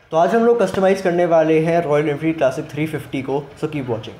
तो आज हम लोग कस्टमाइज़ करने वाले हैं रॉयल एनफील्ड क्लासिक 350 को, सो कीप वॉचिंग।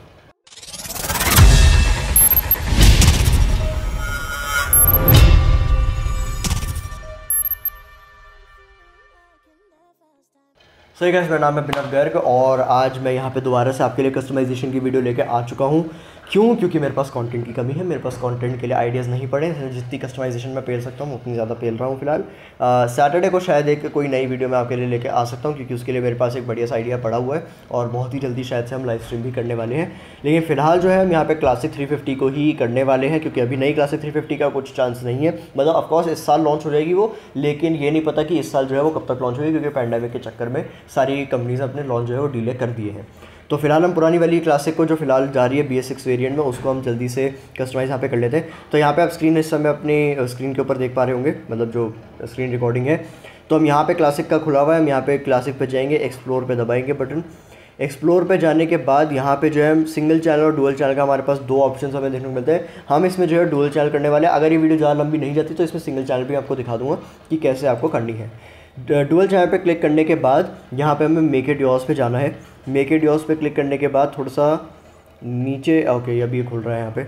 सही गाइस, मेरा नाम है अभिनव गर्ग और आज मैं यहाँ पे दोबारा से आपके लिए कस्टमाइजेशन की वीडियो लेके आ चुका हूँ। क्योंकि मेरे पास कंटेंट की कमी है, मेरे पास कंटेंट के लिए आइडियाज़ नहीं पड़े। जितनी कस्टमाइजेशन मैं पेल सकता हूँ उतनी ज़्यादा पेल रहा हूँ फिलहाल। सैटरडे को शायद एक कोई नई वीडियो मैं आपके लिए लेके आ सकता हूँ, क्योंकि उसके लिए मेरे पास एक बढ़िया सा आइडिया पड़ा हुआ है और बहुत ही जल्दी शायद से हम लाइव स्ट्रीम भी करने वाले हैं। लेकिन फिलहाल जो है हम यहाँ पे क्लासिक 350 को ही करने वाले हैं, क्योंकि अभी नई क्लासिक 350 का कुछ चांस नहीं है। मतलब ऑफकोर्स इस साल लॉन्च हो जाएगी वो, लेकिन ये नहीं पता कि इस साल जो है वो कब तक लॉन्च होगी, क्योंकि पैंडेमिक के चक्कर में सारी कंपनीज अपने लॉन्च जो है वो डिले कर दिए हैं। तो फिलहाल हम पुरानी वाली क्लासिक को जो फिलहाल जा रही है BS6 वेरिएंट में, उसको हम जल्दी से कस्टमाइज़ यहाँ पे कर लेते हैं। तो यहाँ पे आप स्क्रीन इस समय अपनी स्क्रीन के ऊपर देख पा रहे होंगे, मतलब जो स्क्रीन रिकॉर्डिंग है। तो हम यहाँ पे क्लासिक का खुला हुआ है, हम यहाँ पे क्लासिक पे जाएंगे, एक्सप्लोर पे दबाएंगे बटन। एक्सप्लोर पे जाने के बाद यहाँ पे जो है हम सिंगल चैनल और डुअल चैनल का हमारे पास दो ऑप्शन हमें देखने को मिलते हैं। हम इसमें जो है डुअल चैनल करने वाले हैं। अगर ये वीडियो ज़्यादा लंबी नहीं जाती तो इसमें सिंगल चैनल भी आपको दिखा दूँगा कि कैसे आपको करनी है। डुअल चैनल पे क्लिक करने के बाद यहाँ पे हमें मेक इट योर्स पे जाना है। मेक इट योर्स पे क्लिक करने के बाद थोड़ा सा नीचे, ओके अभी ये खुल रहा है। यहाँ पे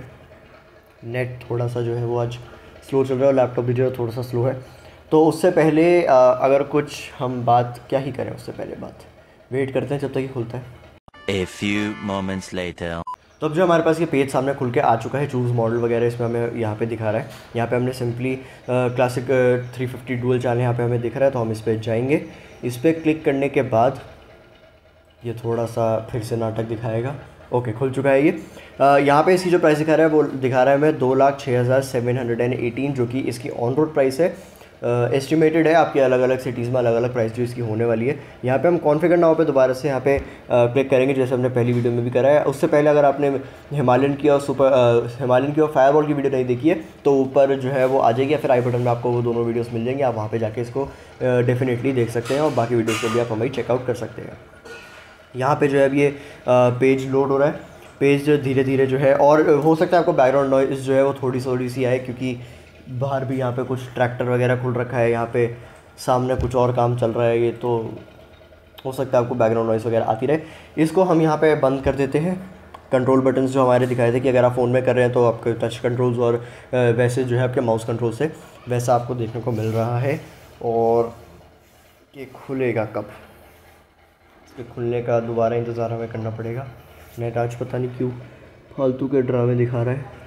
नेट थोड़ा सा जो है वो आज स्लो चल रहा है और लैपटॉप भी जो है थोड़ा सा स्लो है। तो उससे पहले अगर कुछ हम बात क्या ही करें, उससे पहले बात वेट करते हैं जब तक ये खुलता है। A few moments later. तो अब जो हमारे पास ये पेज सामने खुल के आ चुका है, चूज़ मॉडल वगैरह इसमें हमें यहाँ पे दिखा रहा है। यहाँ पे हमने सिंपली क्लासिक 350 डुअल चैनल यहाँ पे हमें दिख रहा है, तो हम इस पर जाएंगे। इस पर क्लिक करने के बाद ये थोड़ा सा फिर से नाटक दिखाएगा। ओके, खुल चुका है ये। यहाँ पे इसकी जो प्राइस दिखा रहा है वो दिखा रहा है हमें 2,06,718, जो कि इसकी ऑन रोड प्राइस है। एस्टिमेटेड है आपकी अलग अलग सिटीज़ में अलग अलग प्राइस जो इसकी होने वाली है। यहाँ पे हम कॉन्फ़िगर नाउ पे दोबारा से यहाँ पे क्लिक करेंगे, जैसे हमने पहली वीडियो में भी करा है। उससे पहले अगर आपने हिमालयन की और फायरवॉल की वीडियो नहीं देखी है तो ऊपर जो है वो आ जाएगी, या फिर आई बटन में आपको वो दोनों वीडियोस मिल जाएंगी। आप वहाँ पे जाके इसको डेफिनेटली देख सकते हैं और बाकी वीडियोज़ को भी आप हमें चेकआउट कर सकते हैं। यहाँ पर जो है अब ये पेज लोड हो रहा है। पेज धीरे धीरे जो है, और हो सकता है आपको बैकग्राउंड नॉइज़ जो है वो थोड़ी सी आए, क्योंकि बाहर भी यहाँ पे कुछ ट्रैक्टर वगैरह खुल रखा है। यहाँ पे सामने कुछ और काम चल रहा है, ये तो हो सकता है आपको बैकग्राउंड नॉइज़ वगैरह आती रहे। इसको हम यहाँ पे बंद कर देते हैं। कंट्रोल बटन्स जो हमारे दिखाए थे कि अगर आप फ़ोन में कर रहे हैं तो आपके टच कंट्रोल्स और वैसे जो है आपके माउस कंट्रोल से वैसा आपको देखने को मिल रहा है। और ये खुलेगा कब, इसके खुलने का दोबारा इंतज़ार हमें करना पड़ेगा। नेट आज पता नहीं क्यों फालतू के ड्रामे दिखा रहा है।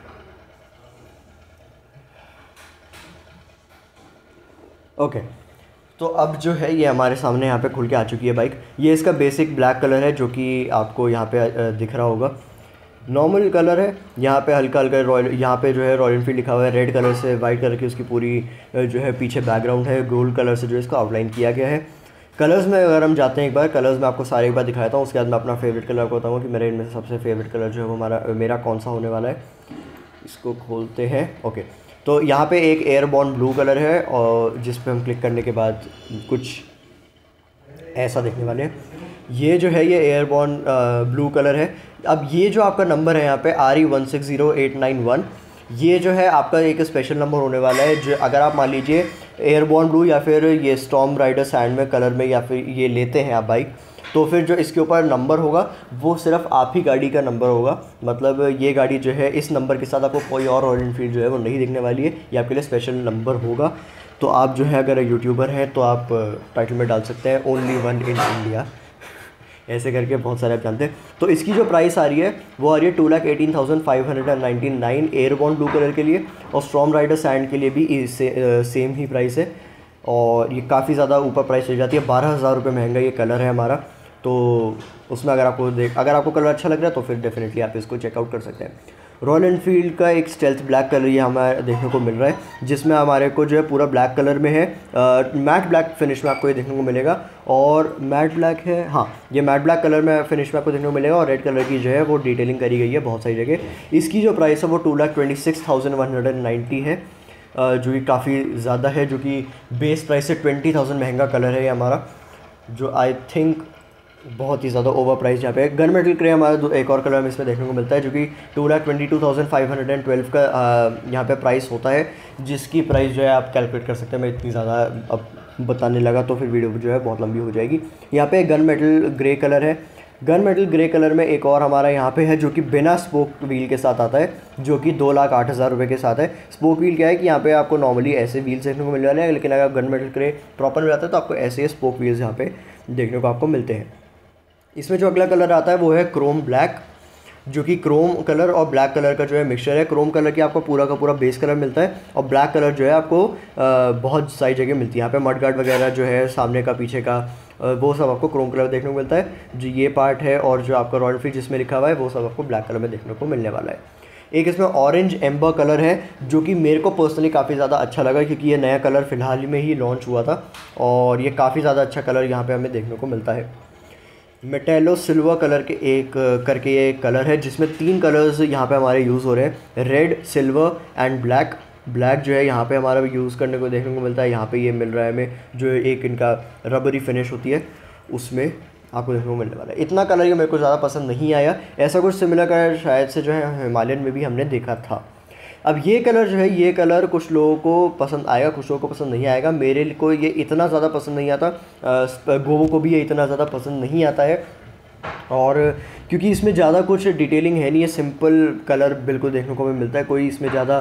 ओके, तो अब जो है ये हमारे सामने यहाँ पे खुल के आ चुकी है बाइक। ये इसका बेसिक ब्लैक कलर है, जो कि आपको यहाँ पे दिख रहा होगा। नॉर्मल कलर है। यहाँ पे हल्का हल्का रॉयल, यहाँ पे जो है रॉयल एनफील्ड लिखा हुआ है रेड कलर से। वाइट कलर की उसकी पूरी जो है पीछे बैकग्राउंड है। गोल्ड कलर से जो है इसको आउटलाइन किया गया है। कलर्स में अगर हम जाते हैं, एक बार कलर्स में आपको सारे एक बार दिखाता हूँ, उसके बाद मैं अपना फेवरेट कलर को बताऊँगा कि मेरे इनमें से सबसे फेवरेट कलर जो है वो मेरा कौन सा होने वाला है। इसको खोलते हैं। ओके, तो यहाँ पे एक एयरबॉर्न ब्लू कलर है, और जिस पे हम क्लिक करने के बाद कुछ ऐसा देखने वाले हैं। ये जो है ये एयरबॉर्न ब्लू कलर है। अब ये जो आपका नंबर है यहाँ पे RE160891, ये जो है आपका एक स्पेशल नंबर होने वाला है। जो अगर आप मान लीजिए एयरबॉर्न ब्लू या फिर ये स्टॉर्म राइडर सैंड में कलर में या फिर ये लेते हैं आप बाइक, तो फिर जो इसके ऊपर नंबर होगा वो सिर्फ आप ही गाड़ी का नंबर होगा। मतलब ये गाड़ी जो है इस नंबर के साथ आपको कोई और रॉयल एनफील्ड जो है वो नहीं दिखने वाली है। ये आपके लिए स्पेशल नंबर होगा। तो आप जो है अगर यूट्यूबर हैं तो आप टाइटल में डाल सकते हैं ओनली वन इन इंडिया, ऐसे करके बहुत सारे आप जानते हैं। तो इसकी जो प्राइस आ रही है वो आ रही है 2,18,599 एयरबॉर्न ब्लू कलर के लिए, और स्टॉर्म राइडर सैंड के लिए भी सेम ही प्राइस है। और ये काफ़ी ज़्यादा ऊपर प्राइस चली जाती है। 12,000 रुपये महंगा ये कलर है हमारा। तो उसमें अगर आपको कलर अच्छा लग रहा है तो फिर डेफिनेटली आप इसको चेकआउट कर सकते हैं। रॉयल एनफील्ड का एक स्टेल्थ ब्लैक कलर ये हमें देखने को मिल रहा है, जिसमें हमारे को जो है पूरा ब्लैक कलर में है। मैट ब्लैक फिनिश में आपको ये देखने को मिलेगा, और मैट ब्लैक है, हाँ ये मैट ब्लैक कलर में फिनिश में आपको देखने को मिलेगा। और रेड कलर की जो है वो डिटेलिंग करी गई है बहुत सारी जगह। इसकी जो प्राइस है वो 2,26,190 है, जो कि काफ़ी ज़्यादा है, जो कि बेस प्राइस से 20,000 महंगा कलर है ये हमारा, जो आई थिंक बहुत ही ज़्यादा ओवर प्राइस। यहाँ पे गन मेटल ग्रे हमारा एक और कलर में इसमें देखने को मिलता है, जो कि 2,22,512 का यहाँ पे प्राइस होता है, जिसकी प्राइस जो है आप कैलकुलेट कर सकते हैं। मैं इतनी ज़्यादा अब बताने लगा तो फिर वीडियो जो है बहुत लंबी हो जाएगी। यहाँ पे गन मेटल ग्रे कलर है। गन मेटल ग्रे कलर में एक और हमारा यहाँ पे है जो कि बिना स्पोक व्हील के साथ आता है, जो कि 2,08,000 रुपये के साथ है। स्पोक व्हील क्या है कि यहाँ पे आपको नॉर्मली ऐसे व्हील्स देखने को मिलने वाले हैं, लेकिन अगर गन मेटल ग्रे प्रॉपर मिल जाता है तो आपको ऐसे स्पोक व्हील्स यहाँ पे देखने को आपको मिलते हैं। इसमें जो अगला कलर आता है वो है क्रोम ब्लैक, जो कि क्रोम कलर और ब्लैक कलर का जो है मिक्सचर है। क्रोम कलर की आपको पूरा का पूरा बेस कलर मिलता है और ब्लैक कलर जो है आपको बहुत सारी जगह मिलती है। यहाँ पे मड गार्ड वगैरह जो है सामने का पीछे का वो सब आपको क्रोम कलर देखने को मिलता है। जो ये पार्ट है और जो आपका रॉयल एनफील्ड जिसमें लिखा हुआ है वो सब आपको ब्लैक कलर में देखने को मिलने वाला है। एक इसमें ऑरेंज एम्बर कलर है जो कि मेरे को पर्सनली काफ़ी ज़्यादा अच्छा लगा, क्योंकि ये नया कलर फ़िलहाल में ही लॉन्च हुआ था और ये काफ़ी ज़्यादा अच्छा कलर यहाँ पे हमें देखने को मिलता है। मेटेलो सिल्वर कलर के एक करके ये कलर है जिसमें 3 कलर्स यहाँ पे हमारे यूज़ हो रहे हैं, red, silver and black. Black जो है यहाँ पे हमारा यूज़ करने को देखने को मिलता है। यहाँ पे ये मिल रहा है हमें जो एक इनका रबरी फिनिश होती है उसमें आपको देखने को मिलने वाला है। इतना कलर ये मेरे को ज़्यादा पसंद नहीं आया। ऐसा कुछ सिमिलर कलर शायद से जो है हिमालयन में भी हमने देखा था। अब ये कलर जो है, ये कलर कुछ लोगों को पसंद आएगा, कुछ लोगों को पसंद नहीं आएगा। मेरे को ये इतना ज़्यादा पसंद नहीं आता, गोवो को भी ये इतना ज़्यादा पसंद नहीं आता है, और क्योंकि इसमें ज़्यादा कुछ डिटेलिंग है नहीं, ये सिंपल कलर बिल्कुल देखने को हमें मिलता है। कोई इसमें ज़्यादा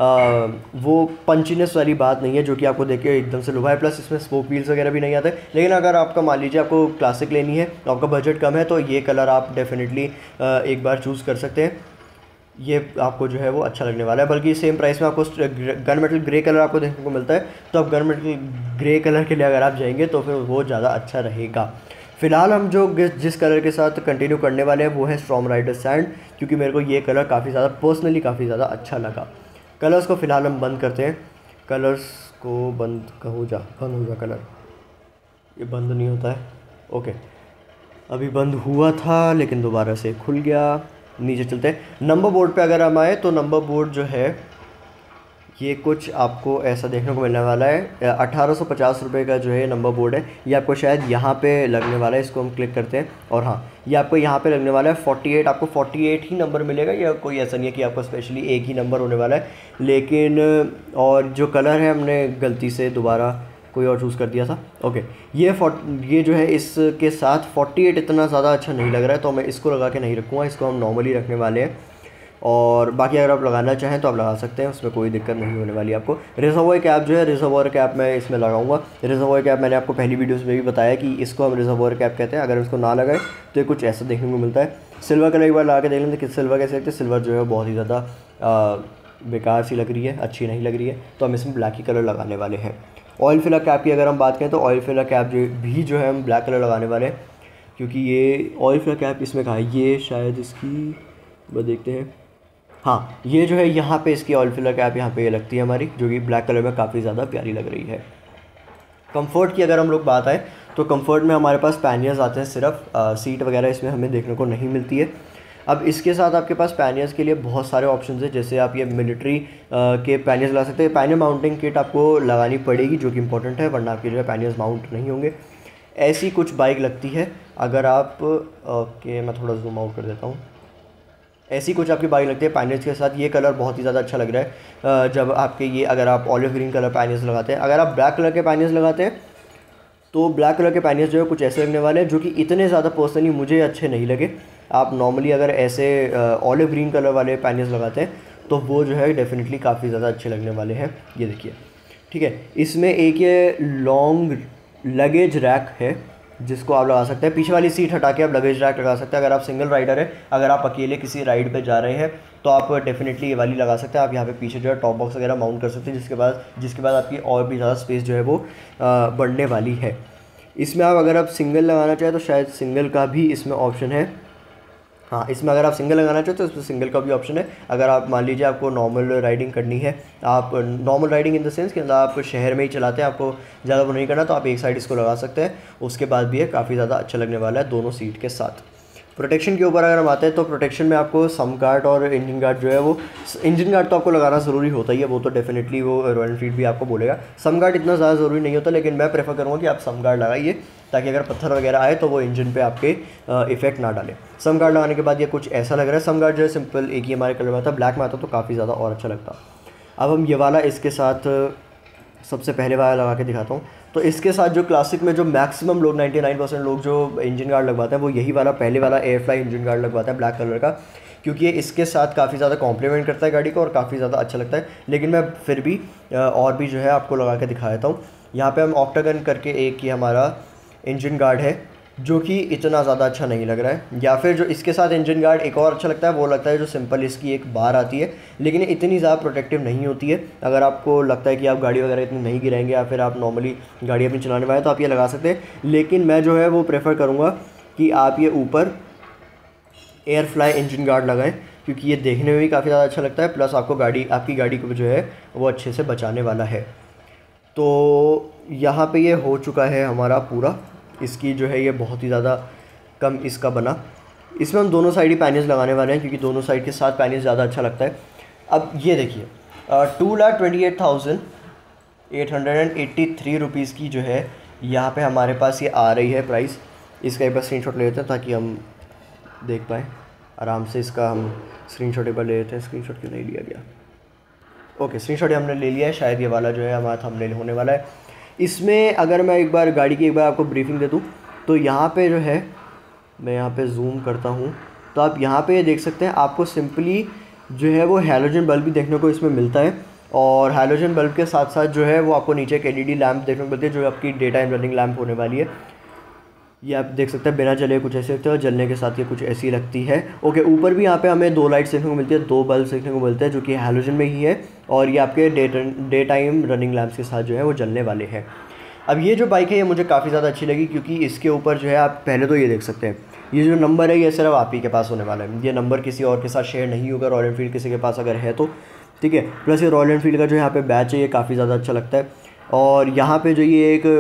वो पंचीनेस वाली बात नहीं है जो कि आपको देख के एकदम से लुभाए। प्लस इसमें स्पोक व्हील्स वगैरह भी नहीं आते। लेकिन अगर आपका मान लीजिए आपको क्लासिक लेनी है, आपका बजट कम है, तो ये कलर आप डेफिनेटली एक बार चूज़ कर सकते हैं। ये आपको जो है वो अच्छा लगने वाला है। बल्कि सेम प्राइस में आपको गन मेटल ग्रे कलर आपको देखने को मिलता है, तो अब गन मेटल ग्रे कलर के लिए अगर आप जाएंगे तो फिर वो ज़्यादा अच्छा रहेगा। फ़िलहाल हम जो जिस कलर के साथ कंटिन्यू करने वाले हैं वो है स्टॉर्म राइडर सैंड, क्योंकि मेरे को ये कलर काफ़ी ज़्यादा पर्सनली काफ़ी ज़्यादा अच्छा लगा। कलर्स को फ़िलहाल हम बंद करते हैं। कलर्स को बंद हो जा कलर, ये बंद नहीं होता है। ओके, अभी बंद हुआ था लेकिन दोबारा से खुल गया। नीचे चलते हैं। नंबर बोर्ड पे अगर हम आए तो नंबर बोर्ड जो है ये कुछ आपको ऐसा देखने को मिलने वाला है। 1850 रुपये का जो है नंबर बोर्ड है। ये आपको शायद यहाँ पे लगने वाला है। इसको हम क्लिक करते हैं और हाँ, ये आपको यहाँ पे लगने वाला है 48। आपको 48 ही नंबर मिलेगा, या कोई ऐसा नहीं है कि आपको स्पेशली एक ही नंबर होने वाला है। लेकिन और जो कलर है हमने गलती से दोबारा कोई और चूज़ कर दिया था। ओके, ये जो है इसके साथ 48 इतना ज़्यादा अच्छा नहीं लग रहा है, तो मैं इसको लगा के नहीं रखूँगा। इसको हम नॉर्मली रखने वाले हैं, और बाकी अगर आप लगाना चाहें तो आप लगा सकते हैं, उसमें कोई दिक्कत नहीं होने वाली आपको। रिजर्वॉयर कैप जो है, रिजर्वॉयर कैप मैं इसमें लगाऊंगा। रिजर्वॉयर कैप मैंने आपको पहली वीडियोस में भी बताया कि इसको हम रिजर्वॉयर कैप कहते हैं। अगर इसको ना लगाए तो ये कुछ ऐसा देखने को मिलता है। सिल्वर कलर एक बार लगा के देख लेते हैं सिल्वर कैसे लगते हैं। सिल्वर जो है बहुत ही ज़्यादा बेकार सी लग रही है, अच्छी नहीं लग रही है, तो हम इसमें ब्लैक ही कलर लगाने वाले हैं। ऑयल फिलर कैप की अगर हम बात करें तो ऑयल फिलर कैप जो है हम ब्लैक कलर लगाने वाले हैं, क्योंकि ये ऑयल फिलर कैप इसमें कहाँ है, ये शायद इसकी वो देखते हैं। हाँ, ये जो है यहाँ पे इसकी ऑयल फिलर कैप यहाँ पे ये लगती है हमारी, जो कि ब्लैक कलर में काफ़ी ज़्यादा प्यारी लग रही है। कंफर्ट की अगर हम लोग बात आए तो कंफर्ट में हमारे पास पैनियर्स आते हैं सिर्फ, सीट वगैरह इसमें हमें देखने को नहीं मिलती है। अब इसके साथ आपके पास पैनियर्स के लिए बहुत सारे ऑप्शन हैं, जैसे आप ये मिलिट्री के पैनियर्स लगा सकते हैं। पैनियर माउंटिंग किट आपको लगानी पड़ेगी, जो कि इंपॉर्टेंट है, वरना आपके जो है पैनियर्स माउंट नहीं होंगे। ऐसी कुछ बाइक लगती है अगर आप ओके, मैं थोड़ा जूम आउट कर देता हूँ। ऐसी कुछ आपकी बाइक लगती है पैनियर्स के साथ। ये कलर बहुत ही ज़्यादा अच्छा लग रहा है जब आपके ये, अगर आप ऑलिव ग्रीन कलर पैनियर्स लगाते हैं। अगर आप ब्लैक कलर के पैनियर्स लगाते हैं तो ब्लैक कलर के पैनियर्स जो है कुछ ऐसे लगने वाले हैं, जो कि इतने ज़्यादा पर्सनली मुझे अच्छे नहीं लगे। आप नॉर्मली अगर ऐसे ऑलिव ग्रीन कलर वाले पैनियर्स लगाते हैं तो वो जो है डेफिनेटली काफ़ी ज़्यादा अच्छे लगने वाले हैं। ये देखिए, ठीक है। इसमें एक ये लॉन्ग लगेज रैक है जिसको आप लगा सकते हैं। पीछे वाली सीट हटा के आप लगेज रैक लगा सकते हैं। अगर आप सिंगल राइडर है, अगर आप अकेले किसी राइड पे जा रहे हैं तो आप डेफिनेटली ये वाली लगा सकते हैं। आप यहाँ पे पीछे जो है टॉप बॉक्स वगैरह माउंट कर सकते हैं, जिसके बाद आपकी और भी ज़्यादा स्पेस जो है वो बढ़ने वाली है। इसमें आप अगर आप सिंगल लगाना चाहें तो शायद सिंगल का भी इसमें ऑप्शन है। हाँ, इसमें अगर आप सिंगल लगाना चाहते हो तो इसमें सिंगल का भी ऑप्शन है। अगर आप मान लीजिए आपको नॉर्मल राइडिंग करनी है, आप normal riding in the sense कि आप शहर में ही चलाते हैं, आपको ज़्यादा वो नहीं करना, तो आप एक साइड इसको लगा सकते हैं। उसके बाद भी ये काफ़ी ज़्यादा अच्छा लगने वाला है दोनों सीट के साथ। प्रोटेक्शन के ऊपर अगर हम आते हैं तो प्रोटेक्शन में आपको सम गार्ड और इंजन गार्ड जो है वो, इंजन गार्ड तो आपको लगाना ज़रूरी होता ही है, वो तो डेफिनेटली वो रॉयल एनफील्ड भी आपको बोलेगा। सम गार्ड इतना ज़्यादा ज़रूरी नहीं होता, लेकिन मैं प्रेफर करूँगा कि आप सम गार्ड लगाइए, ताकि अगर पत्थर वगैरह आए तो वो इंजन पे आपके इफेक्ट ना डाले। सम गार्ड लगाने के बाद ये कुछ ऐसा लग रहा है। सम गार्ड जो है सिंपल एक ही हमारे कलर में आता, ब्लैक में आता तो काफ़ी ज़्यादा और अच्छा लगता। अब हम ये वाला इसके साथ सबसे पहले वाला लगा के दिखाता हूँ। तो इसके साथ जो क्लासिक में जो मैक्सिमम लोग 99% लोग जो इंजन गार्ड लगवाते हैं वो यही वाला पहले वाला एयरफ्लाई इंजन गार्ड लगवाते हैं ब्लैक कलर का, क्योंकि ये इसके साथ काफ़ी ज़्यादा कॉम्प्लीमेंट करता है गाड़ी को और काफ़ी ज़्यादा अच्छा लगता है। लेकिन मैं फिर भी और भी जो है आपको लगा के दिखा देता हूँ। यहाँ पे हम ऑक्टागन करके एक ही हमारा इंजन गार्ड है जो कि इतना ज़्यादा अच्छा नहीं लग रहा है, या फिर जो इसके साथ इंजन गार्ड एक और अच्छा लगता है वो लगता है जो सिंपल इसकी एक बार आती है, लेकिन इतनी ज़्यादा प्रोटेक्टिव नहीं होती है। अगर आपको लगता है कि आप गाड़ी वगैरह इतनी नहीं गिराएंगे या फिर आप नॉर्मली गाड़ी अपनी चलाने वाले तो आप ये लगा सकते हैं, लेकिन मैं जो है वो प्रेफर करूँगा कि आप ये ऊपर एयरफ्लाई इंजन गार्ड लगाएं, क्योंकि ये देखने में भी काफ़ी ज़्यादा अच्छा लगता है, प्लस आपकी गाड़ी को जो है वो अच्छे से बचाने वाला है। तो यहाँ पे ये हो चुका है हमारा पूरा, इसकी जो है ये बहुत ही ज़्यादा कम इसका बना। इसमें हम दोनों साइड ही पैनल्स लगाने वाले हैं क्योंकि दोनों साइड के साथ पैनल्स ज़्यादा अच्छा लगता है। अब ये देखिए 2,28,883 रुपीज़ की जो है यहाँ पे हमारे पास ये आ रही है प्राइस। इसका एक बार स्क्रीनशॉट ले लेते हैं ताकि हम देख पाएँ आराम से। इसका हम स्क्रीनशॉट एक बार ले लेते हैं। स्क्रीनशॉट क्यों नहीं लिया गया? ओके, स्क्रीनशॉट हमने ले लिया है। शायद ये वाला जो है हमारा थंबनेल होने वाला है। इसमें अगर मैं एक बार गाड़ी की एक बार आपको ब्रीफिंग दे दूँ तो यहाँ पे जो है मैं यहाँ पे जूम करता हूँ तो आप यहाँ पे देख सकते हैं आपको सिंपली जो है वो हैलोजन बल्ब भी देखने को इसमें मिलता है, और हैलोजन बल्ब के साथ साथ जो है वो आपको नीचे एक एलईडी लैंप देखने को मिलती है जो आपकी डे टाइम रनिंग लैंप होने वाली है। ये आप देख सकते हैं बिना जले कुछ ऐसे लगते हैं और जलने के साथ ये कुछ ऐसी लगती है। ओके, ऊपर भी यहाँ पे हमें 2 लाइट्स देखने को मिलती है, 2 बल्ब देखने को मिलते हैं जो कि हैलोजन में ही है, और ये आपके डे टाइम रनिंग लैंप्स के साथ जो है वो जलने वाले हैं। अब ये जो बाइक है ये मुझे काफ़ी ज़्यादा अच्छी लगी क्योंकि इसके ऊपर जो है आप पहले तो ये देख सकते हैं ये जो नंबर है ये सिर्फ आप ही के पास होने वाला है। ये नंबर किसी और के साथ शेयर नहीं होगा, रॉयल एनफील्ड किसी के पास अगर है तो, ठीक है। प्लस ये रॉयल एनफील्ड का जो यहाँ पे बैच है ये काफ़ी ज़्यादा अच्छा लगता है, और यहाँ पे जो ये एक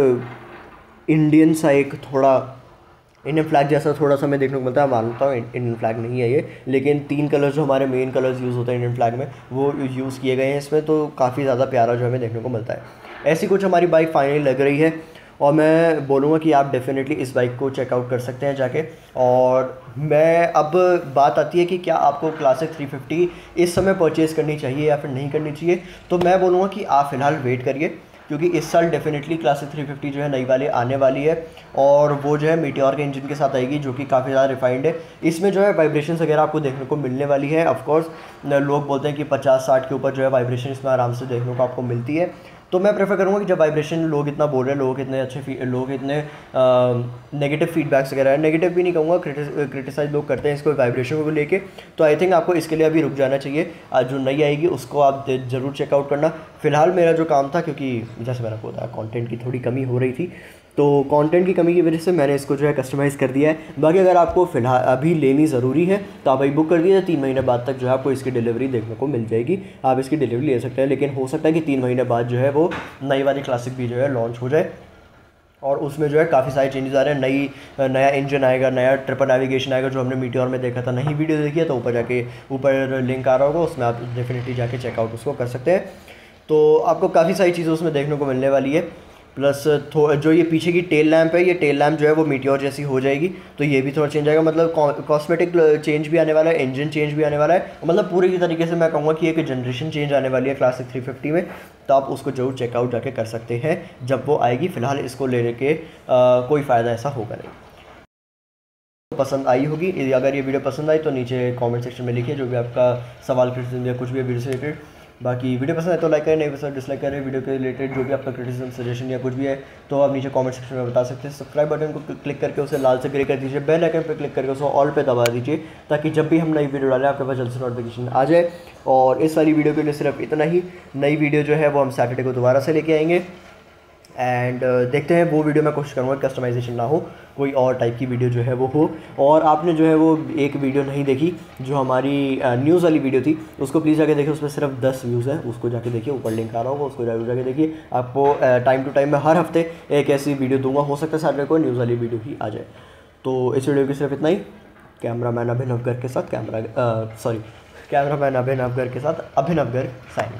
इंडियन सा एक थोड़ा इंडियन फ्लैग जैसा थोड़ा सा मैं देखने को मिलता है। मानता हूँ इंडियन फ्लैग नहीं है ये, लेकिन 3 कलर जो हमारे मेन कलर्स यूज़ होते हैं इंडियन फ्लैग में वो यूज़ किए गए हैं इसमें, तो काफ़ी ज़्यादा प्यारा जो हमें देखने को मिलता है। ऐसी कुछ हमारी बाइक फाइनली लग रही है, और मैं बोलूँगा कि आप डेफिनेटली इस बाइक को चेकआउट कर सकते हैं जाके। और मैं अब बात आती है कि क्या आपको क्लासिक 350 इस समय परचेज़ करनी चाहिए या फिर नहीं करनी चाहिए, तो मैं बोलूँगा कि आप फ़िलहाल वेट करिए, क्योंकि इस साल डेफिनेटली क्लासिक 350 जो है नई वाली आने वाली है, और वो जो है मीटियोर के इंजन के साथ आएगी जो कि काफ़ी ज़्यादा रिफाइंड है। इसमें जो है वाइब्रेशंस वगैरह आपको देखने को मिलने वाली है। ऑफ कोर्स लोग बोलते हैं कि 50-60 के ऊपर जो है वाइब्रेशन इसमें आराम से देखने को आपको मिलती है, तो मैं प्रेफर करूँगा कि जब वाइब्रेशन लोग इतना बोल रहे हैं, लोग इतने नेगेटिव फीडबैक्स वगैरह, नेगेटिव भी नहीं कहूँगा, क्रिटिसाइज लोग करते हैं इसको वाइब्रेशन को लेके, तो आई थिंक आपको इसके लिए अभी रुक जाना चाहिए। आज जो नई आएगी उसको आप ज़रूर चेकआउट करना। फ़िलहाल मेरा जो काम था, क्योंकि जैसे मैंने आपको बताया कंटेंट की थोड़ी कमी हो रही थी, तो कंटेंट की कमी की वजह से मैंने इसको जो है कस्टमाइज़ कर दिया है। बाकी अगर आपको फ़िलहाल अभी लेनी ज़रूरी है तो आप अभी बुक कर दीजिए, 3 महीने बाद तक जो है आपको इसकी डिलीवरी देखने को मिल जाएगी। आप इसकी डिलीवरी ले सकते हैं, लेकिन हो सकता है कि 3 महीने बाद जो है वो नई वाली क्लासिक भी जो है लॉन्च हो जाए, और उसमें जो है काफ़ी सारे चेंजेस आ रहे हैं। नया इंजन आएगा, नया ट्रिपल नेविगेशन आएगा जो हमने मीटियोर में देखा था। नहीं वीडियो देखिए तो ऊपर लिंक आ रहा होगा, उसमें आप डेफिनेटली जाके चेकआउट उसको कर सकते हैं। तो आपको काफ़ी सारी चीज़ें उसमें देखने को मिलने वाली है। प्लस जो ये पीछे की टेल लैंप है, ये टेल लैंप जो है वो मीटियोर जैसी हो जाएगी, तो ये भी थोड़ा चेंज आएगा। मतलब कॉस्मेटिक चेंज भी आने वाला है, इंजन चेंज भी आने वाला है, मतलब पूरे की तरीके से मैं कहूँगा कि एक जनरेशन चेंज आने वाली है क्लासिक 350 में। तो आप उसको जरूर चेकआउट जाके कर सकते हैं जब वो आएगी। फ़िलहाल इसको लेने के कोई फ़ायदा ऐसा होगा नहीं। पसंद आई होगी, अगर ये वीडियो पसंद आई तो नीचे कमेंट सेक्शन में लिखिए जो भी आपका सवाल क्रिटिसिज्म या कुछ भी वीडियो से रिलेटेड। बाकी वीडियो पसंद है तो लाइक करें, नहीं पसंद डिसलाइक करें। वीडियो के रिलेटेड जो भी आपका क्रिटिसिज्म सजेशन या कुछ भी है तो आप नीचे कमेंट सेक्शन में बता सकते हैं। सब्सक्राइब बटन को क्लिक करके उसे लाल से ग्रे कर दीजिए, बेल आइकन पर क्लिक करके उसे ऑल पे दबा दीजिए, ताकि जब भी हम नई वीडियो डालें आपके पास जल्द से नोटिफिकेशन आ जाए। और इस वाली वीडियो के लिए सिर्फ इतना ही। नई वीडियो जो है वो हम सैटरडे को दोबारा से लेके आएंगे, एंड देखते हैं वो वीडियो मैं कोशिश करूँगा कस्टमाइजेशन ना हो, कोई और टाइप की वीडियो जो है वो हो। और आपने जो है वो एक वीडियो नहीं देखी जो हमारी न्यूज़ वाली वीडियो थी, उसको प्लीज़ जाके देखिए, उसमें सिर्फ 10 व्यूज़ हैं, उसको जाके देखिए, ऊपर लिंक आ रहा होगा, उसको जाके देखिए। आपको टाइम टू टाइम मैं हर हफ्ते एक ऐसी वीडियो दूंगा, हो सकता है सैटरडे को न्यूज़ वाली वीडियो ही आ जाए। तो इस वीडियो की सिर्फ इतना ही। कैमरामैन अभिनव गर्ग के साथ अभिनव गर्ग साइन।